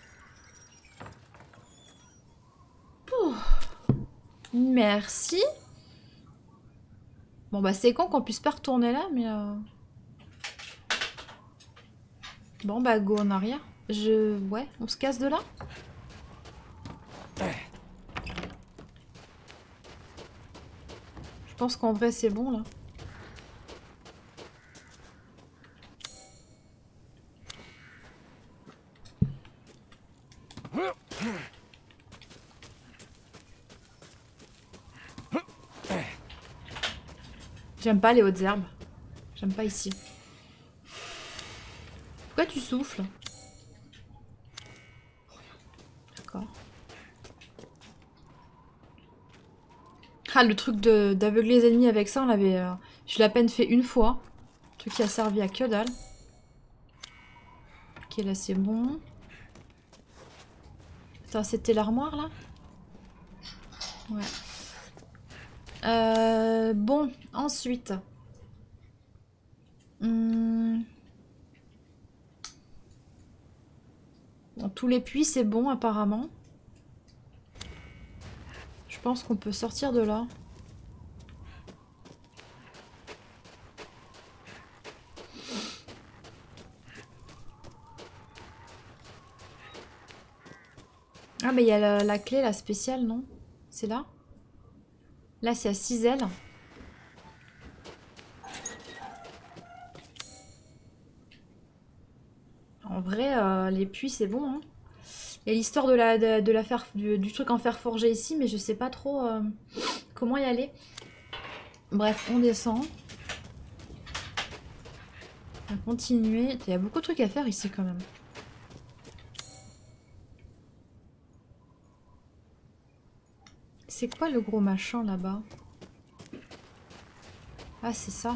Pouh. Merci. Bon bah c'est con qu'on puisse pas retourner là, mais... Euh... Bon bah go en arrière. Je... Ouais, on se casse de là. Je pense qu'en vrai c'est bon là. J'aime pas les hautes herbes. J'aime pas ici. Pourquoi tu souffles? D'accord. Ah, le truc d'aveugler les ennemis avec ça, on l'avait... Euh, je l'ai à peine fait une fois. Un truc qui a servi à que dalle. Ok, là c'est bon. Attends, c'était l'armoire là? Ouais. Euh, bon, ensuite. Hum... Bon, tous les puits, c'est bon apparemment. Je pense qu'on peut sortir de là. Ah, mais il y a la, la clé, la spéciale, non? C'est là? Là, c'est à six ailes. En vrai, euh, les puits, c'est bon. Hein. Il y a l'histoire de la, de, de la fer, du, du truc en fer forgé ici, mais je sais pas trop euh, comment y aller. Bref, on descend. On va continuer. Il y a beaucoup de trucs à faire ici quand même. C'est quoi le gros machin là-bas? Ah, c'est ça.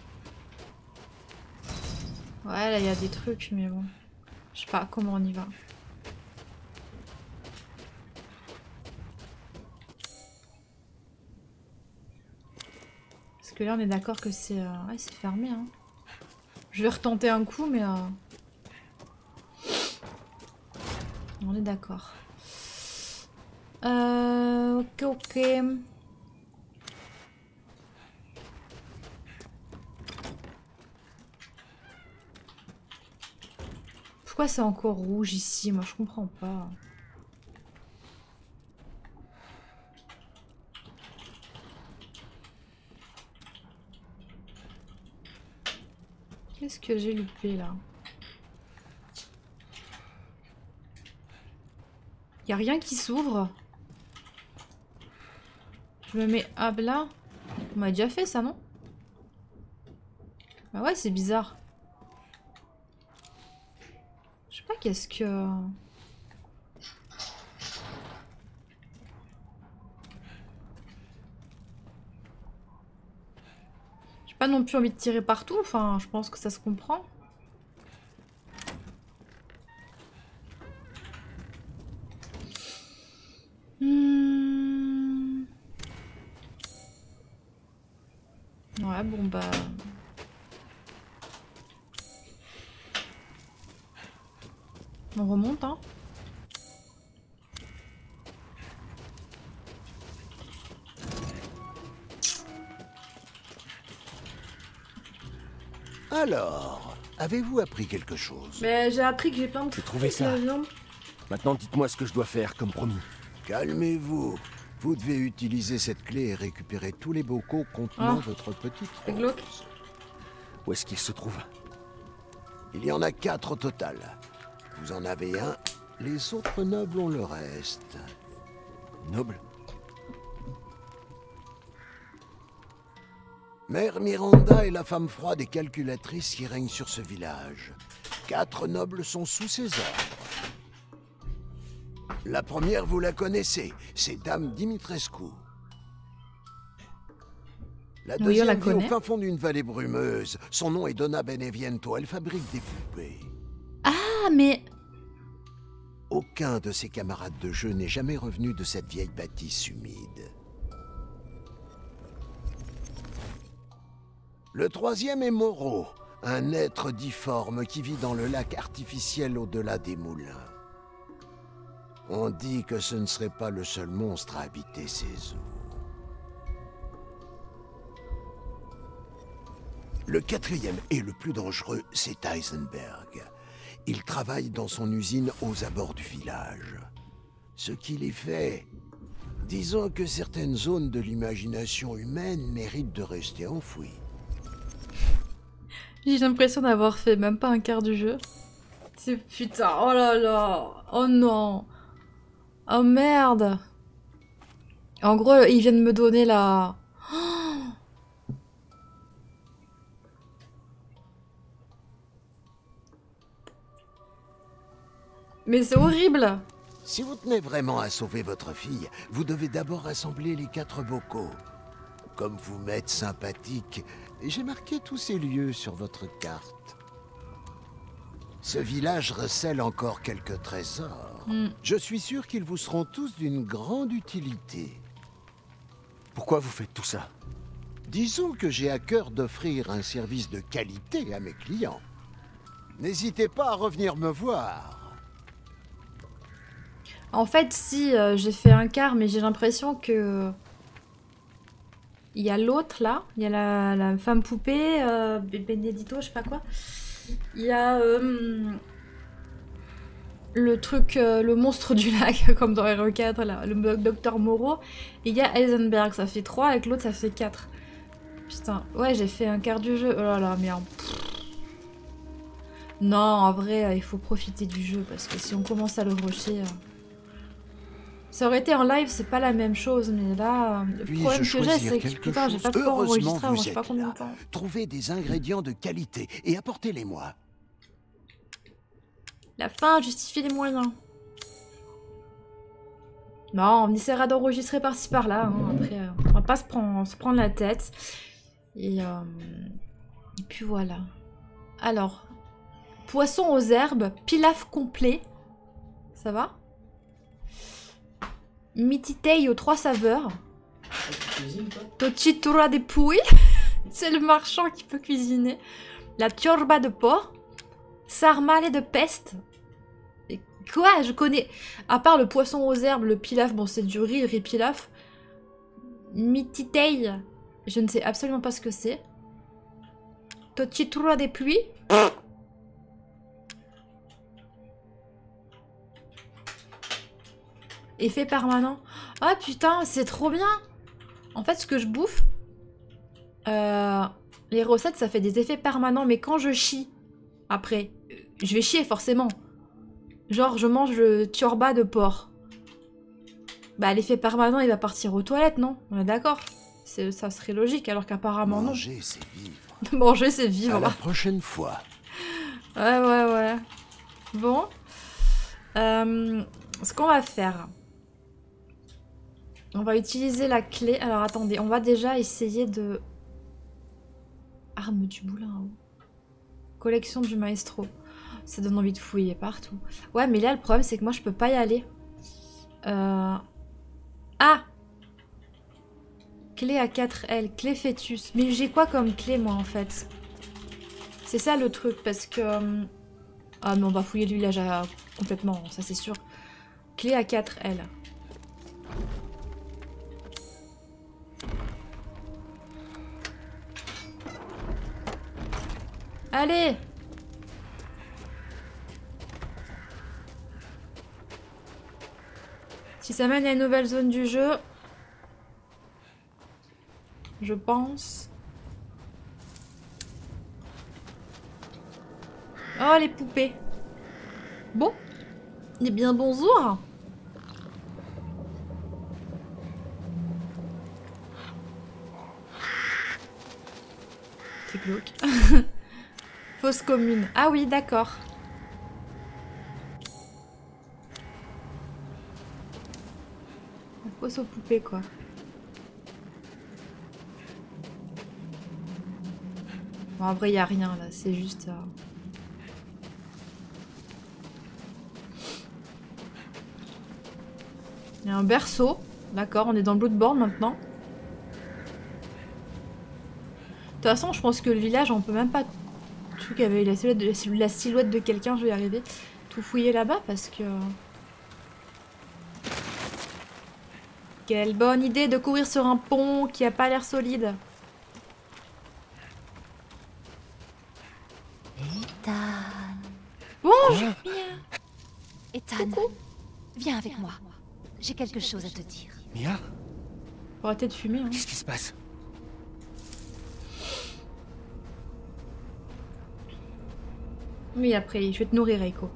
Ouais, là, il y a des trucs, mais bon. Je sais pas comment on y va. Parce que là, on est d'accord que c'est... Euh... Ouais, c'est fermé, hein. Je vais retenter un coup, mais... Euh... On est d'accord. Euh... Ok, ok. Pourquoi c'est encore rouge ici? Moi, je comprends pas. Qu'est-ce que j'ai loupé là? Y a rien qui s'ouvre. Je me mets à là. On m'a déjà fait ça, non? Bah ouais, c'est bizarre. Je sais pas qu'est-ce que... J'ai pas non plus envie de tirer partout, enfin, je pense que ça se comprend. Hmm... Ouais, bon bah... On remonte, hein. Alors, avez-vous appris quelque chose? Mais j'ai appris que j'ai plein de J'ai trouvé ça. Maintenant, dites-moi ce que je dois faire, comme promis. Calmez-vous. Vous devez utiliser cette clé et récupérer tous les bocaux contenant Ah. votre petite C'est glauque. rose. Où est-ce qu'il se trouve? Il y en a quatre au total. Vous en avez un, les autres nobles ont le reste. Noble? Mère Miranda est la femme froide et calculatrice qui règne sur ce village. Quatre nobles sont sous ses ordres. La première, vous la connaissez, c'est Dame Dimitrescu. La Oui, on deuxième la vit au connaît. fin fond d'une vallée brumeuse. Son nom est Donna Beneviento, elle fabrique des poupées. Ah, mais... Aucun de ses camarades de jeu n'est jamais revenu de cette vieille bâtisse humide. Le troisième est Moreau, un être difforme qui vit dans le lac artificiel au-delà des moulins. On dit que ce ne serait pas le seul monstre à habiter ces eaux. Le quatrième et le plus dangereux, c'est Heisenberg. Il travaille dans son usine aux abords du village. Ce qui les fait... Disons que certaines zones de l'imagination humaine méritent de rester enfouies. J'ai l'impression d'avoir fait même pas un quart du jeu. C'est putain, oh là là, oh non, oh merde. En gros, ils viennent me donner la... Oh. Mais c'est horrible. Si vous tenez vraiment à sauver votre fille, vous devez d'abord rassembler les quatre bocaux. Comme vous m'êtes sympathique, j'ai marqué tous ces lieux sur votre carte. Ce village recèle encore quelques trésors. Mm. Je suis sûr qu'ils vous seront tous d'une grande utilité. Pourquoi vous faites tout ça? Disons que j'ai à cœur d'offrir un service de qualité à mes clients. N'hésitez pas à revenir me voir. En fait, si, euh, j'ai fait un quart, mais j'ai l'impression que... Il y a l'autre, là. Il y a la, la femme poupée, euh, Benedito, je sais pas quoi. Il y a... Euh, le truc, euh, le monstre du lac, comme dans R E quatre, là. Le docteur Moreau. Et il y a Heisenberg, ça fait trois, avec l'autre, ça fait quatre. Putain, ouais, j'ai fait un quart du jeu. Oh là là, merde. Non, en vrai, euh, il faut profiter du jeu, parce que si on commence à le rusher... Euh... Ça aurait été en live, c'est pas la même chose, mais là, le Puis-je problème que j'ai, choisir c'est que quelque putain, j'ai chose? pas pu Heureusement, enregistrer avant vous je sais pas êtes combien là. de temps. Trouvez des ingrédients de qualité et apportez-les-moi. La fin justifie les moyens. Non, on essaiera d'enregistrer par-ci par-là. Hein. Après, euh, on va pas se prendre, se prendre la tête. Et, euh, et puis voilà. Alors, poisson aux herbes, pilaf complet. Ça va? Mititei aux trois saveurs. Ah, tu cuisines, toi? Tocitura de pouilles. C'est le marchand qui peut cuisiner. La tiorba de porc. Sarmale de peste. Et quoi? Je connais... À part le poisson aux herbes, le pilaf, bon c'est du riz, le riz pilaf. Mititei. Je ne sais absolument pas ce que c'est. Tocitura des pluies. Effet permanent. Ah putain, c'est trop bien. En fait, ce que je bouffe... Euh... Les recettes, ça fait des effets permanents, mais quand je chie, après, je vais chier forcément. Genre, je mange le tiorba de porc. Bah, l'effet permanent, il va partir aux toilettes, non? On est d'accord? Ça serait logique, alors qu'apparemment non. Manger, c'est vivre. Manger, c'est vivre. À la prochaine fois. Ouais, ouais, ouais. Bon. Euh, ce qu'on va faire... On va utiliser la clé. Alors, attendez, on va déjà essayer de... Arme du boulin à eau. Collection du maestro. Ça donne envie de fouiller partout. Ouais, mais là, le problème, c'est que moi, je peux pas y aller. Euh... Ah! Clé à quatre L, clé fœtus. Mais j'ai quoi comme clé, moi, en fait? C'est ça, le truc, parce que... Euh... Ah, mais on va fouiller le village à... complètement, ça, c'est sûr. Clé à quatre L. Allez! Si ça mène à une nouvelle zone du jeu... Je pense. Oh, les poupées. Bon. Eh bien, bonjour. C'est glauque. Fosse commune. Ah oui, d'accord. Fosse aux poupées, quoi. Bon, en vrai, il n'y a rien, là. C'est juste... Euh... Il y a un berceau. D'accord, on est dans Bloodborne, maintenant. De toute façon, je pense que le village, on peut même pas... Je trouve qu'il y avait la silhouette de, la silhouette de quelqu'un, je vais y arriver. Tout fouiller là-bas, parce que... Quelle bonne idée de courir sur un pont qui a pas l'air solide. Bonjour. Ethan, viens avec moi. J'ai quelque chose à te dire. Mia? Faut arrêter de fumer. Hein. Qu'est-ce qui se passe? Oui, après, je vais te nourrir, Eiko.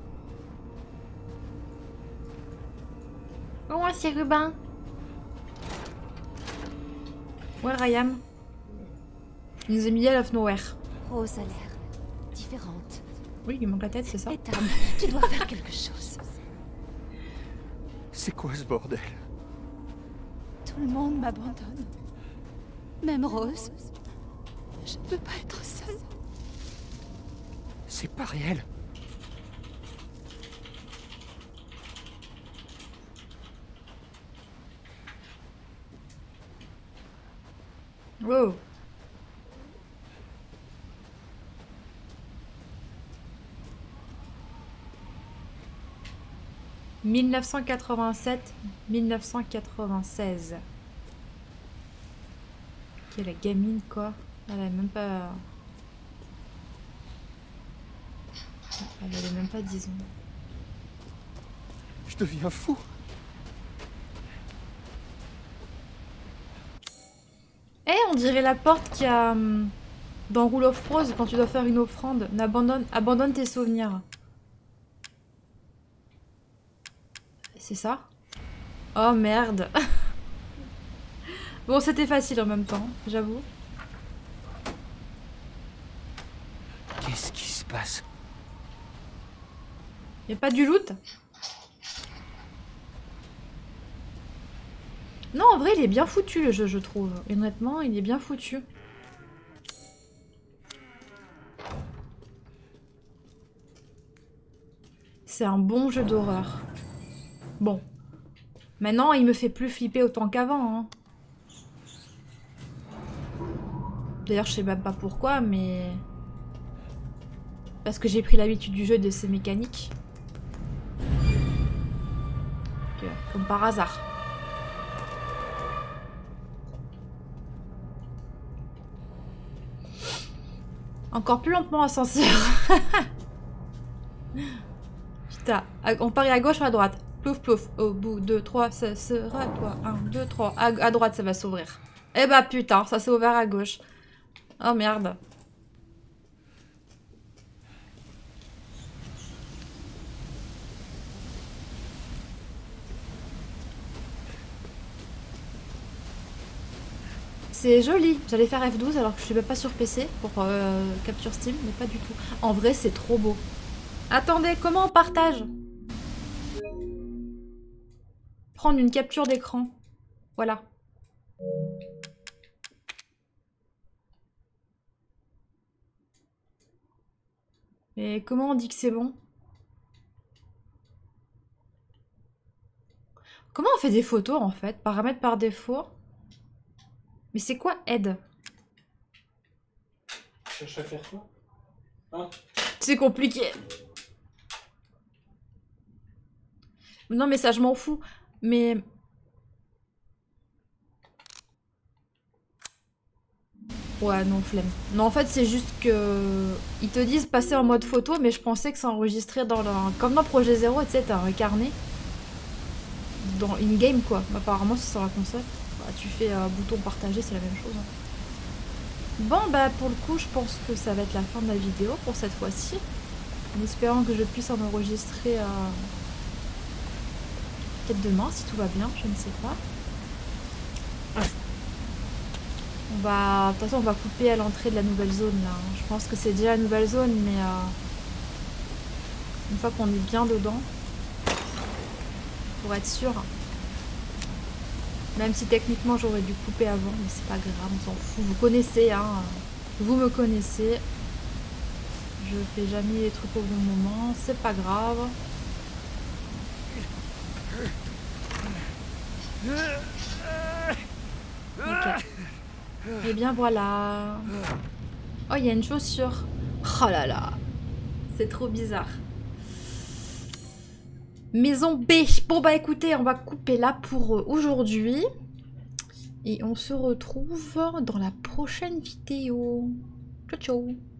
Oh, c'est Rubin. Ouais, Rayam. Il nous a mis out of nowhere. Rose a l'air différente. Oui, il manque la tête, c'est ça? Ethan, tu dois faire quelque chose. C'est quoi ce bordel? Tout le monde m'abandonne. Même Rose. Je ne veux pas être seule. C'est pas réel. Wow. mille neuf cent quatre-vingt-sept mille neuf cent quatre-vingt-seize. Ok, la gamine, quoi. Elle a même pas... Elle avait même pas dix ans. Je deviens fou. Eh, on dirait la porte qu'il y a hum, dans Rule of Rose quand tu dois faire une offrande. Abandonne, abandonne tes souvenirs. C'est ça? Oh merde. Bon, c'était facile en même temps, j'avoue. Qu'est-ce qui se passe? Y'a pas du loot? Non, en vrai, il est bien foutu le jeu, je trouve. Et honnêtement, il est bien foutu. C'est un bon jeu d'horreur. Bon. Maintenant, il me fait plus flipper autant qu'avant. Hein. D'ailleurs, je sais même pas pourquoi, mais... Parce que j'ai pris l'habitude du jeu et de ses mécaniques. Okay. Comme par hasard. Encore plus lentement ascenseur. Putain, on parie à gauche ou à droite? Plouf plouf, au bout de trois, ça sera toi. un, deux, trois. À, à droite, ça va s'ouvrir. Eh bah putain, ça s'est ouvert à gauche. Oh merde. C'est joli. J'allais faire F douze alors que je suis même pas sur P C pour euh, Capture Steam, mais pas du tout. En vrai, c'est trop beau. Attendez, comment on partage? Prendre une capture d'écran. Voilà. Et comment on dit que c'est bon? Comment on fait des photos en fait? Paramètres par défaut. Mais c'est quoi aide? Tu cherches à faire quoi? Hein? C'est compliqué. Non mais ça je m'en fous. Mais... Ouais non flemme. Non en fait c'est juste que... Ils te disent passer en mode photo mais je pensais que ça enregistrait dans le... Comme dans Projet Zéro, tu sais, t'as un carnet. Dans in-game quoi. Apparemment c'est sur la console. Bah, tu fais euh, bouton partager, c'est la même chose. Hein. Bon bah pour le coup je pense que ça va être la fin de la vidéo pour cette fois-ci. En espérant que je puisse en enregistrer euh... peut-être demain si tout va bien, je ne sais pas. On va... De toute façon on va couper à l'entrée de la nouvelle zone là. Je pense que c'est déjà la nouvelle zone mais euh... une fois qu'on est bien dedans, pour être sûr. Même si techniquement j'aurais dû couper avant, mais c'est pas grave, on s'en fout. Vous connaissez, hein. Vous me connaissez. Je fais jamais les trucs au bon moment, c'est pas grave. Ok. Et bien voilà. Oh, il y a une chaussure. Oh là là. C'est trop bizarre. Maison B. Bon bah écoutez, on va couper là pour aujourd'hui. Et on se retrouve dans la prochaine vidéo. Ciao ciao.